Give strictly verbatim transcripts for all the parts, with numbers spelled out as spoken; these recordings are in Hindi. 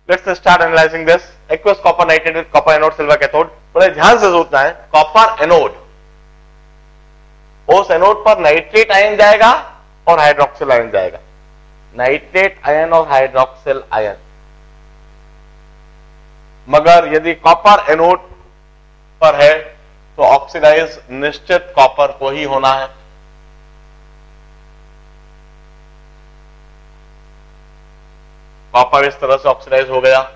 Let's start analysing this. Aqueous copper nitrate with copper anode silver cathode. बड़े ध्यान से सोचना है, कॉपर एनोड, उस एनोड पर नाइट्रेट आयन जाएगा और हाइड्रोक्सिल आयन जाएगा, नाइट्रेट आयन और हाइड्रोक्सिल आयन। मगर यदि कॉपर एनोड पर है तो ऑक्सीडाइज निश्चित कॉपर को ही होना है। कॉपर इस तरह से ऑक्सीडाइज हो गया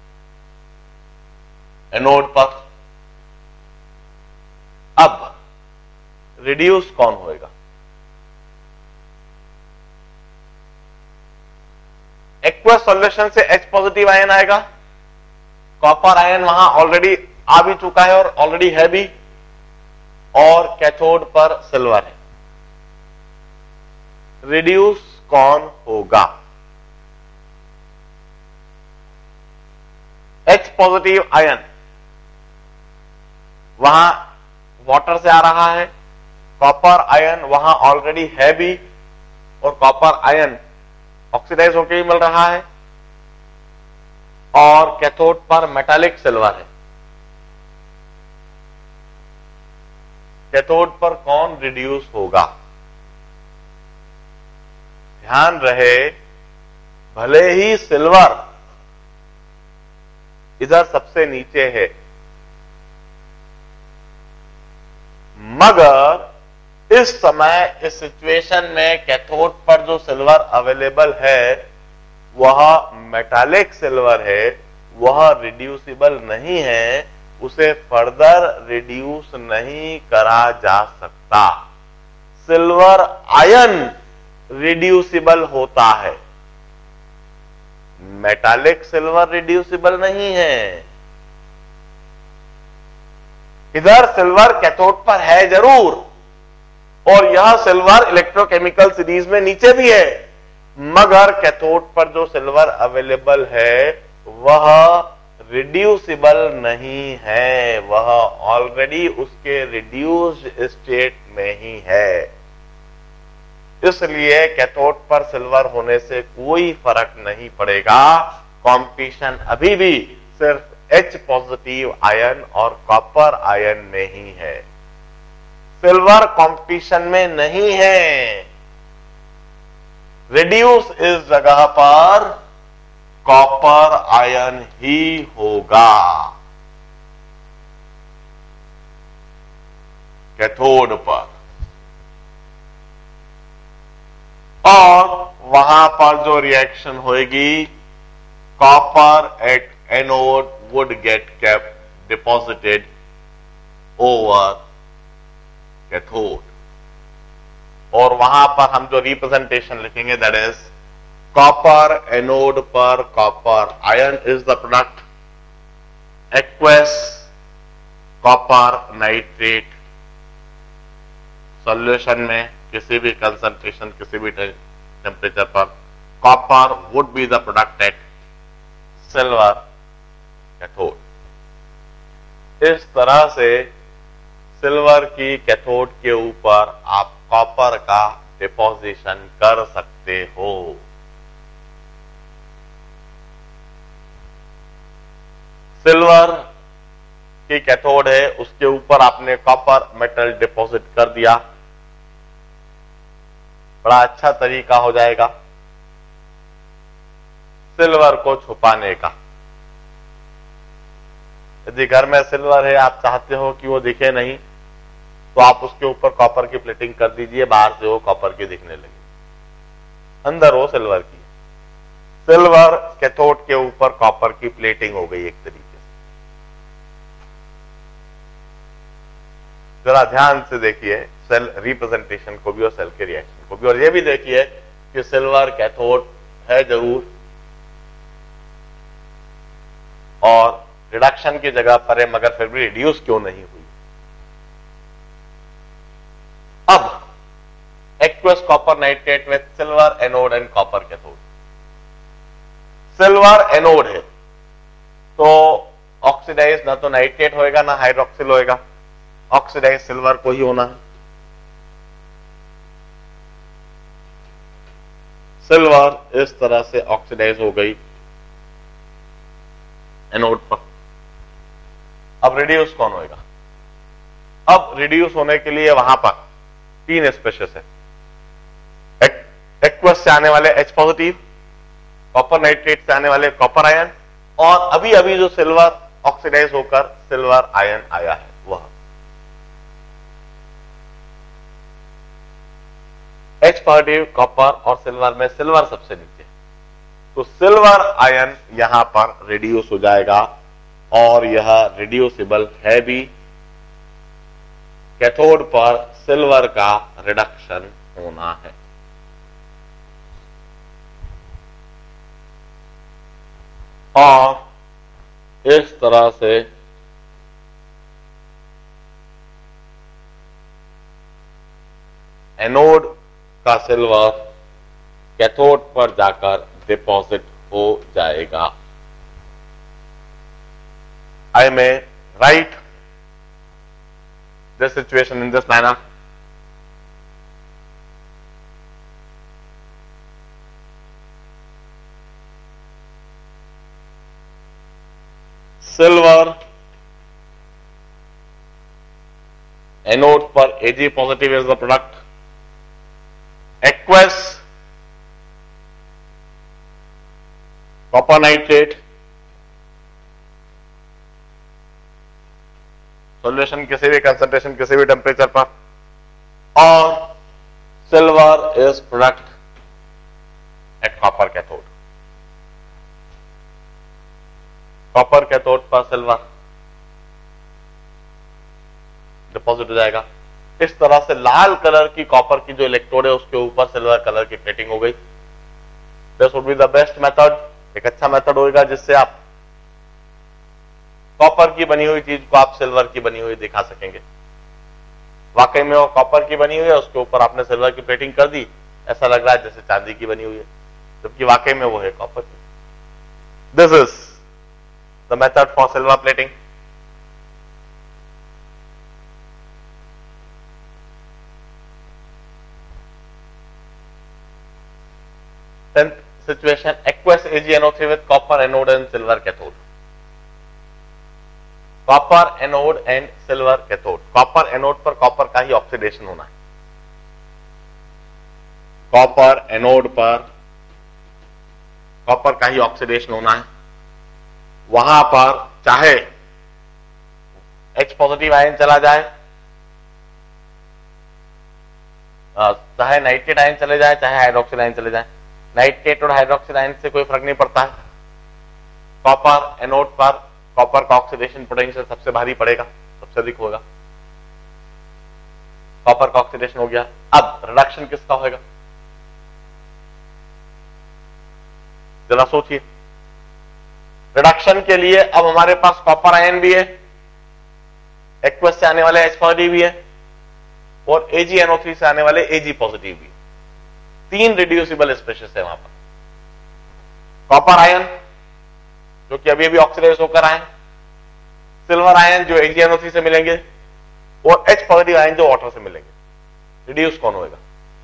एनोड पर। अब रिड्यूस कौन होएगा? एक्वस सॉल्यूशन से H पॉजिटिव आयन आएगा, कॉपर आयन वहां ऑलरेडी आ भी चुका है और ऑलरेडी है भी, और कैथोड पर सिल्वर है। रिड्यूस कौन होगा? H पॉजिटिव आयन वहां वाटर से आ रहा है, कॉपर आयन वहां ऑलरेडी है भी, और कॉपर आयन ऑक्सीडाइज होकर ही मिल रहा है, और कैथोड पर मेटालिक सिल्वर है। कैथोड पर कौन रिड्यूस होगा? ध्यान रहे, भले ही सिल्वर इधर सबसे नीचे है, मगर इस समय इस सिचुएशन में कैथोड पर जो सिल्वर अवेलेबल है वह मेटालिक सिल्वर है, वह रिड्यूसिबल नहीं है, उसे फर्दर रिड्यूस नहीं करा जा सकता। सिल्वर आयन रिड्यूसिबल होता है, मेटालिक सिल्वर रिड्यूसिबल नहीं है। इधर सिल्वर कैथोड पर है जरूर, और यह सिल्वर इलेक्ट्रोकेमिकल सीरीज में नीचे भी है, मगर कैथोड पर जो सिल्वर अवेलेबल है वह रिड्यूसिबल नहीं है, वह ऑलरेडी उसके रिड्यूस्ड स्टेट में ही है। इसलिए कैथोड पर सिल्वर होने से कोई फर्क नहीं पड़ेगा। कंपटीशन अभी भी सिर्फ H पॉजिटिव आयन और कॉपर आयन में ही है, सिल्वर कंपटीशन में नहीं है। रिड्यूस इस जगह पर कॉपर आयन ही होगा कैथोड पर, और वहां पर जो रिएक्शन होगी, copper at anode would get kept deposited over cathode, और वहां पर हम जो रिप्रेजेंटेशन लिखेंगे दैट इज कॉपर एनोड पर copper ion is the product, aqueous copper nitrate solution में किसी भी कंसंट्रेशन किसी भी टेम्परेचर पर copper would be the product at silver cathode. इस तरह से सिल्वर की कैथोड के ऊपर आप कॉपर का डिपोजिशन कर सकते हो। सिल्वर की कैथोड है, उसके ऊपर आपने कॉपर मेटल डिपॉजिट कर दिया, बड़ा अच्छा तरीका हो जाएगा सिल्वर को छुपाने का। यदि घर में सिल्वर है, आप चाहते हो कि वो दिखे नहीं, तो आप उसके ऊपर कॉपर की प्लेटिंग कर दीजिए, बाहर से वो कॉपर की दिखने लगी, अंदर वो सिल्वर की। सिल्वर कैथोड के ऊपर कॉपर की प्लेटिंग हो गई एक तरीके से। जरा ध्यान से देखिए सेल रिप्रेजेंटेशन को भी और सेल के रिएक्शन को भी, और ये भी देखिए कि सिल्वर कैथोड है जरूर, और रिडक्शन की जगह पर है, मगर फिर भी रिड्यूस क्यों नहीं हुई। अब aqueous copper nitrate with silver anode and copper cathode. Silver anode है तो ऑक्सीडाइज ना तो नाइट्रेट होएगा ना हाइड्रोक्सिल होएगा, ऑक्सीडाइज सिल्वर को ही होना है। सिल्वर इस तरह से ऑक्सीडाइज हो गई, एनोड पर। अब रिड्यूस कौन होएगा? अब रिड्यूस होने के लिए वहां पर तीन स्पेशस है। एक्वस से आने वाले H पॉजिटिव, कॉपर नाइट्रेट से आने वाले कॉपर आयन, और अभी अभी जो सिल्वर ऑक्सीडाइज होकर सिल्वर आयन आया है वह H पॉजिटिव, कॉपर और सिल्वर में सिल्वर सबसे नीचे, तो सिल्वर आयन यहां पर रिड्यूस हो जाएगा और यह रिड्यूसिबल है भी। कैथोड पर सिल्वर का रिडक्शन होना है। और इस तरह से एनोड का सिल्वर कैथोड पर जाकर डिपॉजिट हो जाएगा। I may write this situation in this manner. Silver anode पर Ag positive is the product. Aqueous copper nitrate solution किसी भी कंसंट्रेशन किसी भी टेम्परेचर पर, और silver is product at copper cathode. Copper cathode पर सिल्वर डिपॉजिट हो जाएगा। इस तरह से लाल कलर की कॉपर की जो इलेक्ट्रोड है उसके ऊपर सिल्वर कलर की प्लेटिंग हो गई। This would be the best method, एक अच्छा मेथड होगा जिससे आप कॉपर की बनी हुई चीज को आप सिल्वर की बनी हुई दिखा सकेंगे। वाकई में वो कॉपर की बनी हुई है, उसके ऊपर आपने सिल्वर की प्लेटिंग कर दी, ऐसा लग रहा है जैसे चांदी की बनी हुई है, जबकि वाकई में वो है कॉपर की। This is the method for silver plating. Tenth situation, aqueous A g N O three with copper anode and silver cathode. Copper anode and silver cathode. Copper anode पर कॉपर का ही ऑक्सीडेशन होना है। कॉपर एनोड पर कॉपर का ही ऑक्सीडेशन होना है। वहां पर चाहे H पॉजिटिव आयन चला जाए, चाहे नाइट्रेट आयन चले जाए, चाहे हाइड्रोक्सिल आयन चले जाए, नाइट्रेट और हाइड्रोक्सिल आयन से कोई फर्क नहीं पड़ता है। कॉपर एनोड पर कॉपर का ऑक्सीडेशन पोटेंशियल सबसे भारी पड़ेगा, सबसे अधिक होगा। कॉपर का ऑक्सीडेशन हो गया, अब रिडक्शन किसका होगा? जरा सोचिए। रिडक्शन के लिए अब हमारे पास कॉपर आयन भी है, एक्वस से आने वाले H पॉजिटिव भी है, और A g N O three से आने वाले Ag पॉजिटिव भी। तीन रिड्यूसिबल स्पेशीज है वहां पर। कॉपर आयन जो कि अभी अभी ऑक्सीडाइज होकर आए, सिल्वर आयन जो A g N O three से मिलेंगे, और H पॉजिटिव आयन जो वाटर से मिलेंगे। रिड्यूस कौन होगा?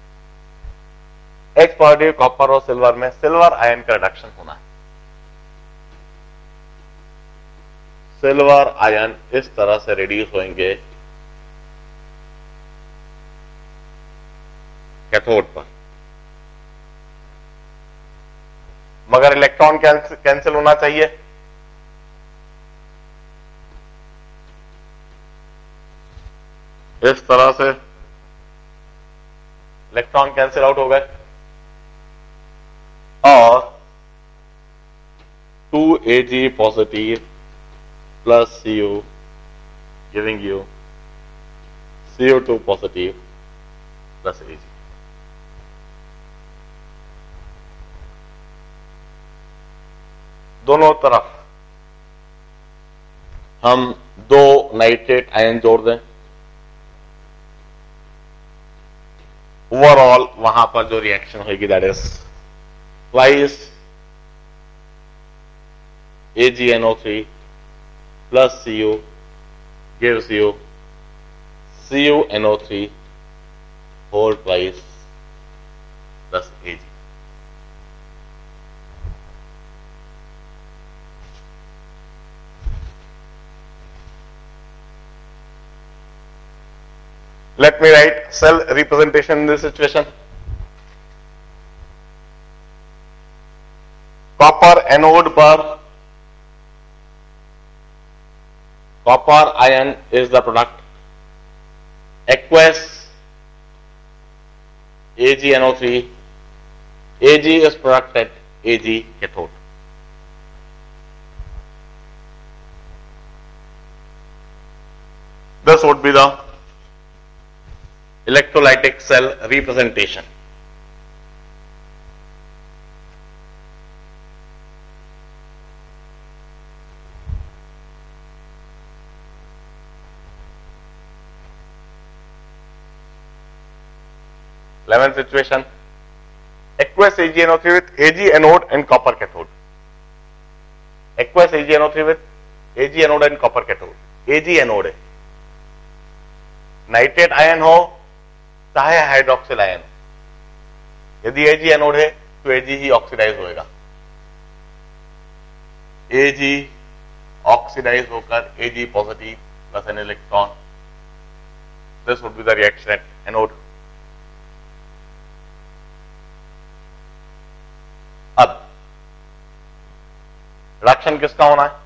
H पॉजिटिव, कॉपर और सिल्वर में सिल्वर आयन का रिडक्शन होना है। सिल्वर आयन इस तरह से रिड्यूस होंगे कैथोड पर, मगर इलेक्ट्रॉन कैंसिल होना चाहिए। इस तरह से इलेक्ट्रॉन कैंसिल आउट हो गए और two Ag positive plus Cu giving you C O two positive plus Ag। दोनों तरफ हम दो नाइट्रेट आयन जोड़ दें, ओवरऑल वहां पर जो रिएक्शन होगी that is twice A g N O three plus Cu gives you C u N O three whole twice plus Ag। Let me write cell representation in this situation. Copper anode पर copper ion is the product. Aqueous A g N O three. Ag is product at Ag cathode. This would be the electrolytic cell representation. eleventh situation, aqueous A g N O three with Ag anode and copper cathode. Aqueous A g N O three with Ag anode and copper cathode. Ag anode है, नाइट्रेट आयन हो चाहे हाइड्रोक्सिल आयन हो, यदि Ag एनोड है तो Ag ही ऑक्सीडाइज होएगा, Ag ऑक्सीडाइज होकर Ag positive plus an electron. This would be the reaction at anode. अब रिएक्शन किसका होना है?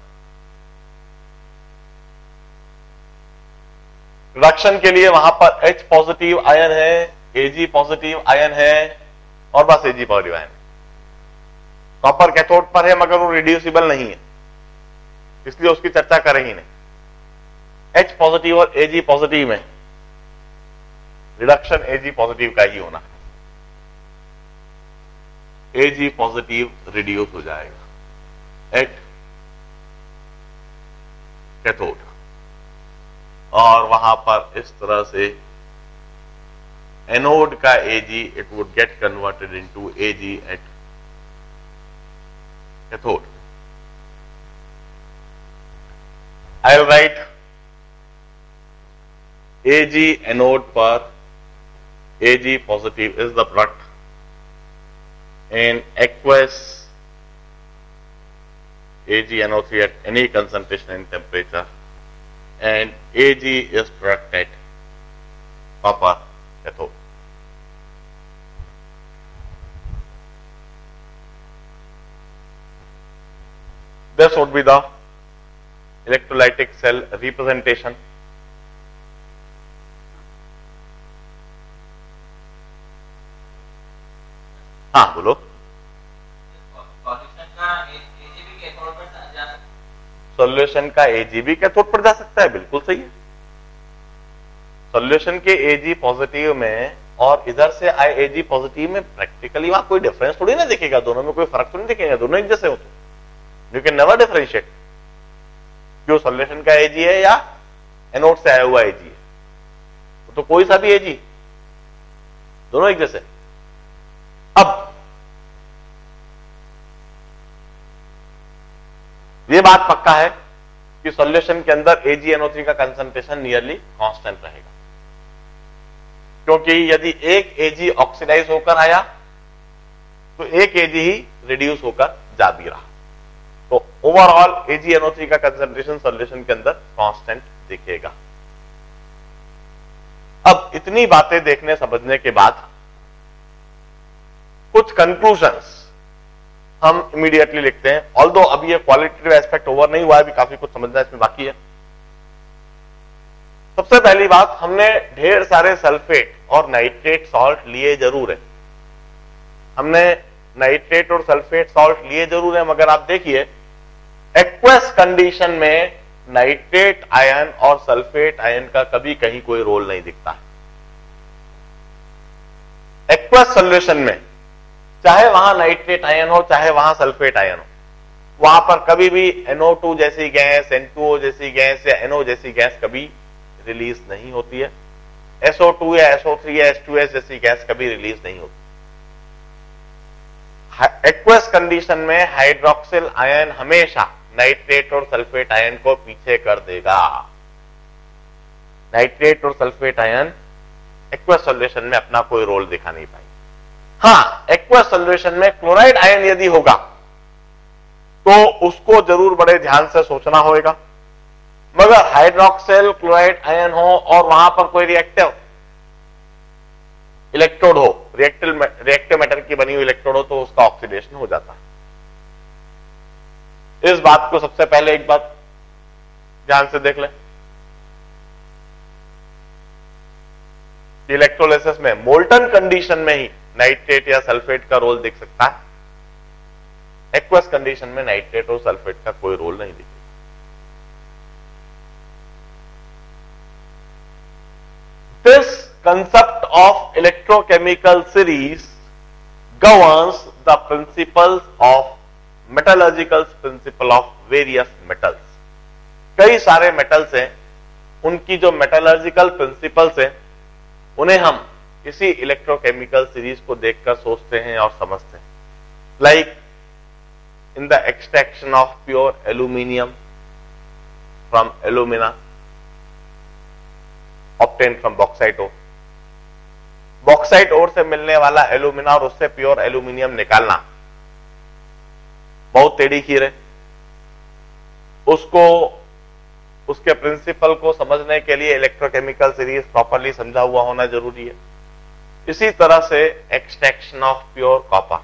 रिडक्शन के लिए वहां पर H पॉजिटिव आयन है, Ag पॉजिटिव आयन है और बस Ag positive ion. Copper cathode पर है मगर वो रिड्यूसिबल नहीं है, इसलिए उसकी चर्चा करें ही नहीं. H पॉजिटिव और Ag पॉजिटिव में रिडक्शन Ag पॉजिटिव का ही होना है. Ag पॉजिटिव रिड्यूस हो जाएगा एट कैथोड और वहां पर इस तरह से एनोड का Ag it would get converted into Ag at cathode. I will write Ag anode पर Ag positive is the product in aqueous A g N O three at any concentration and temperature, and Ag is product at copper cathode. This would be the electrolytic cell representation. हाँ बोलो. सॉल्यूशन का Ag भी कैथोड पर जा सकता है, बिल्कुल सही है. सॉल्यूशन के Ag पॉजिटिव में और इधर से आए Ag पॉजिटिव में प्रैक्टिकली वहां कोई डिफरेंस थोड़ी ना दिखेगा, दोनों में कोई फर्क तो नहीं दिखेगा, दोनों एक जैसे हो तो यू कैन नेवर डिफरेंशिएट क्यों सॉल्यूशन का Ag है या एनोड से आया हुआ Ag है, तो कोई सा भी Ag दोनों एक जैसे. अब ये बात पक्का है कि सॉल्यूशन के अंदर A g N O three का कंसंट्रेशन नियरली कांस्टेंट रहेगा, क्योंकि यदि एक Ag ऑक्सीडाइज होकर आया तो एक Ag ही रिड्यूस होकर जा भी रहा, तो overall A g N O three का कंसंट्रेशन सॉल्यूशन के अंदर कांस्टेंट दिखेगा. अब इतनी बातें देखने समझने के बाद कुछ कंक्लूजन्स हम इमीडिएटली लिखते हैं. ऑल्दो अभी ये क्वालिटेटिव एस्पेक्ट ओवर नहीं हुआ है, अभी काफी कुछ समझना इसमें बाकी है. सबसे पहली बात, हमने ढेर सारे सल्फेट और नाइट्रेट सॉल्ट लिए जरूर है, हमने नाइट्रेट और सल्फेट सॉल्ट लिए जरूर है, मगर आप देखिए एक्वस कंडीशन में नाइट्रेट आयन और सल्फेट आयन का कभी कहीं कोई रोल नहीं दिखता है. एक्वस सॉल्यूशन में चाहे वहां नाइट्रेट आयन हो चाहे वहां सल्फेट आयन हो, वहां पर कभी भी एन ओ टू जैसी गैस, एन टू ओ जैसी गैस या एन ओ जैसी गैस कभी रिलीज नहीं होती है. एस ओ टू या एस ओ थ्री या एस टू एस जैसी गैस कभी रिलीज नहीं होती. एक्वस कंडीशन में हाइड्रोक्सिल आयन हमेशा नाइट्रेट और सल्फेट आयन को पीछे कर देगा. नाइट्रेट और सल्फेट आयन एक्वस सॉल्यूशन में अपना कोई रोल दिखा नहीं पाएंगे. हाँ, एक्वस सॉल्यूशन में क्लोराइड आयन यदि होगा तो उसको जरूर बड़े ध्यान से सोचना होगा, मगर हाइड्रोक्सिल क्लोराइड आयन हो और वहां पर कोई रिएक्टिव इलेक्ट्रोड हो, रिएक्टिव रिएक्टिव मैटर की बनी हुई इलेक्ट्रोड हो, तो उसका ऑक्सीडेशन हो जाता है। इस बात को सबसे पहले एक बात ध्यान से देख लें, इलेक्ट्रोलिसिस में मोल्टन कंडीशन में ही नाइट्रेट या सल्फेट का रोल दिख सकता है, एक्वस कंडीशन में नाइट्रेट और सल्फेट का कोई रोल नहीं दिखेगा। This concept of electrochemical series governs the principles of metallurgical principle of various metals. कई सारे मेटल्स हैं, उनकी जो मेटलर्जिकल प्रिंसिपल्स हैं उन्हें हम इसी इलेक्ट्रोकेमिकल सीरीज को देखकर सोचते हैं और समझते हैं। Like in the extraction of pure aluminium from alumina obtain from bauxite ore, bauxite ore से मिलने वाला एल्यूमिना और उससे प्योर एल्यूमिनियम निकालना बहुत टेढ़ी खीर है। उसको उसके प्रिंसिपल को समझने के लिए इलेक्ट्रोकेमिकल सीरीज प्रॉपरली समझा हुआ होना जरूरी है। इसी तरह से extraction of pure copper,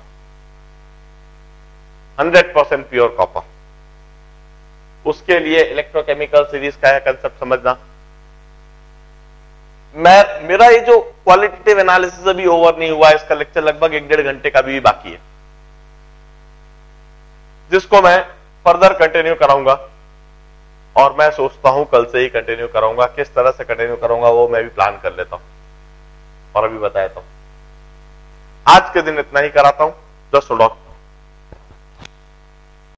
hundred percent pure copper, उसके लिए इलेक्ट्रोकेमिकल सीरीज का है कंसेप्ट समझना। मैं मेरा ये जो क्वालिटेटिव एनालिसिस अभी ओवर नहीं हुआ, इसका लेक्चर लगभग एक डेढ़ घंटे का भी बाकी है, जिसको मैं फर्दर कंटिन्यू कराऊंगा, और मैं सोचता हूं कल से ही कंटिन्यू कराऊंगा। किस तरह से कंटिन्यू करूंगा वो मैं भी प्लान कर लेता हूं और अभी बताता हूं। आज के दिन इतना ही कराता हूं। जस्ट